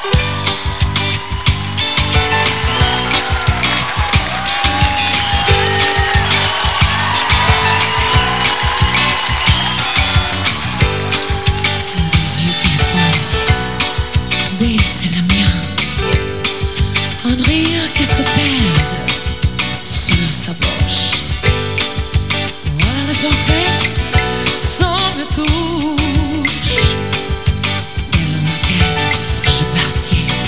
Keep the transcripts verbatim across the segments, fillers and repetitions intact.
C'est la mienne, un rire qui se perd sur sa bouche. Voilà le portrait sans retouche de l'homme auquel je partiens.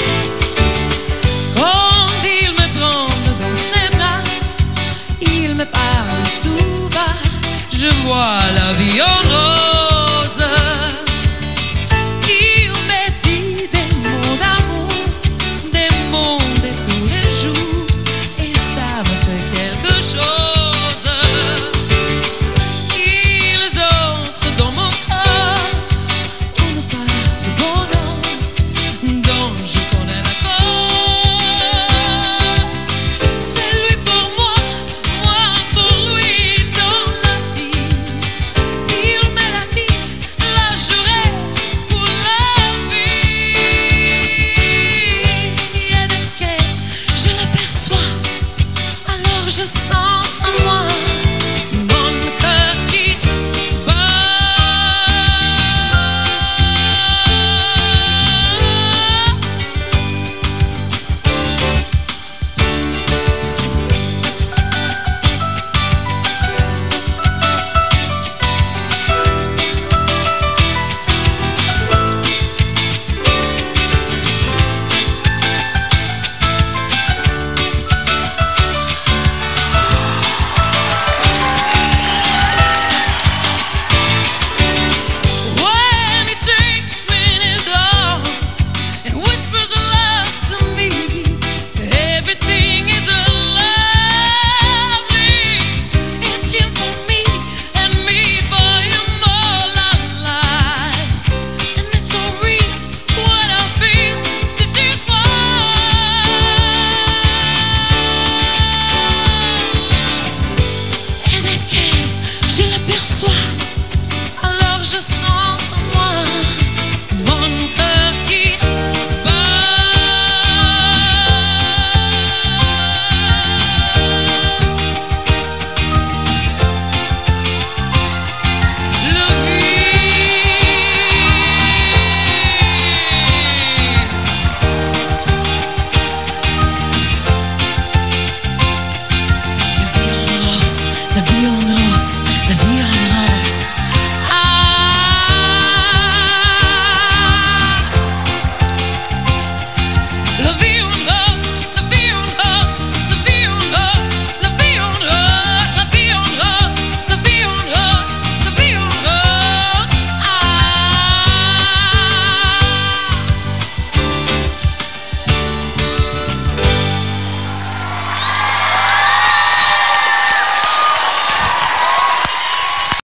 Quand il me prend dans ses bras, il me parle tout bas. Je vois la